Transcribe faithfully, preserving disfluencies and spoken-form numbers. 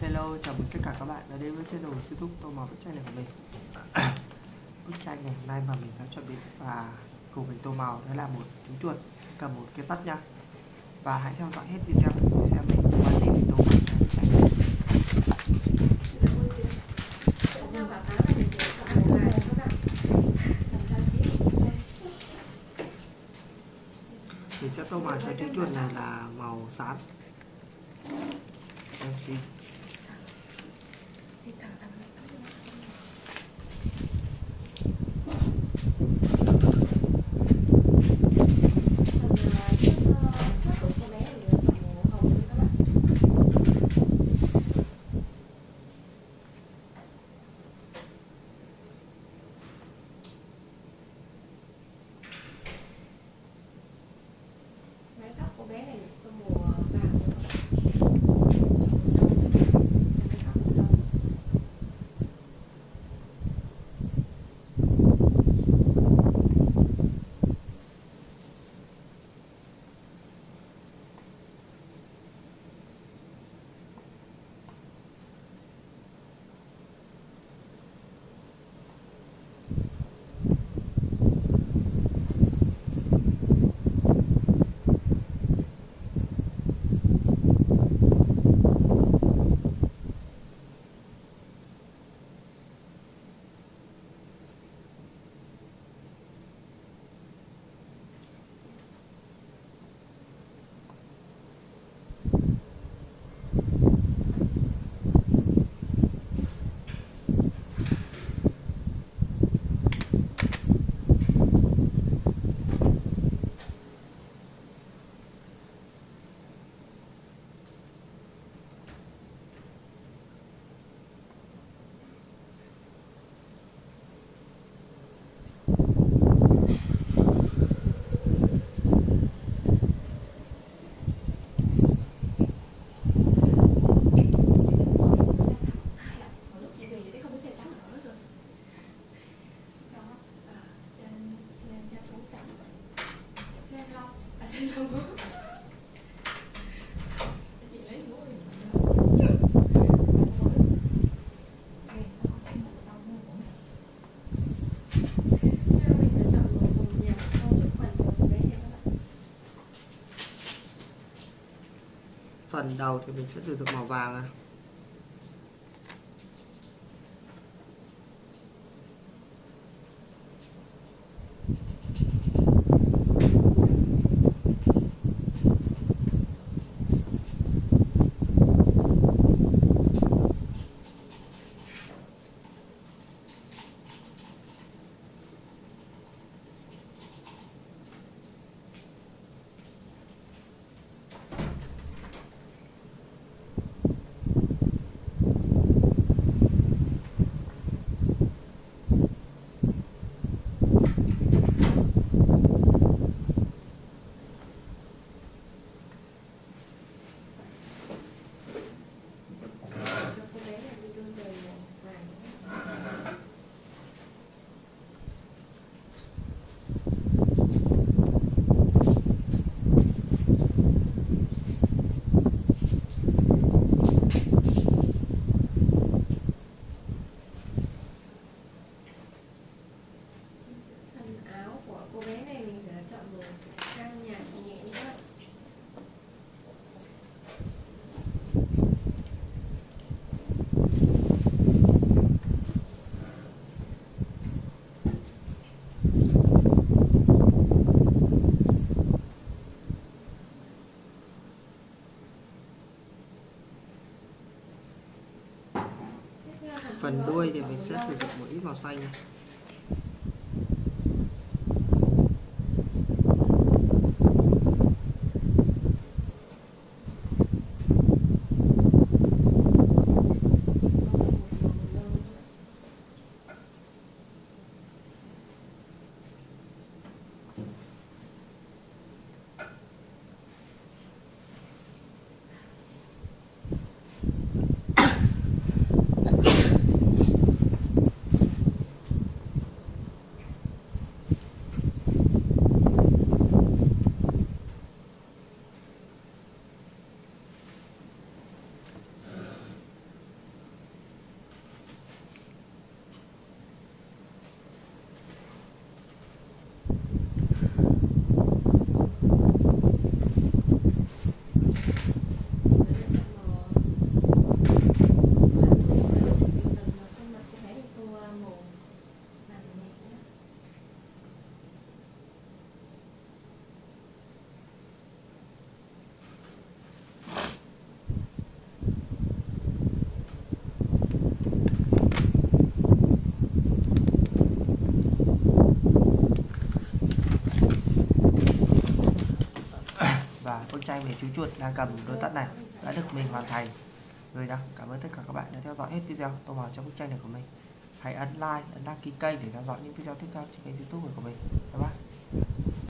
Hello, chào mừng tất cả các bạn đã đến với channel YouTube Tô Màu Bức Tranh này của mình. Bức tranh ngày hôm nay mà mình đã chuẩn bị và cùng mình tô màu đó là một chú chuột cầm một cái tắt nha. Và hãy theo dõi hết video để xem mình quá trình mình tô màu bức tranh này. Mình sẽ tô màu cho chú chuột này là màu xám. Em xin. Cô bé này có mùa vàng. Phần đầu thì mình sẽ sử dụng màu vàng này. Phần đuôi thì mình sẽ sử dụng một ít màu xanh. và bức tranh về chú chuột đang cầm đôi tất này đã được mình hoàn thành rồi đó. Cảm ơn tất cả các bạn đã theo dõi hết video tô màu cho bức tranh này của mình. Hãy ấn like, ấn đăng ký kênh để theo dõi những video tiếp theo trên kênh YouTube của mình. Bye bye.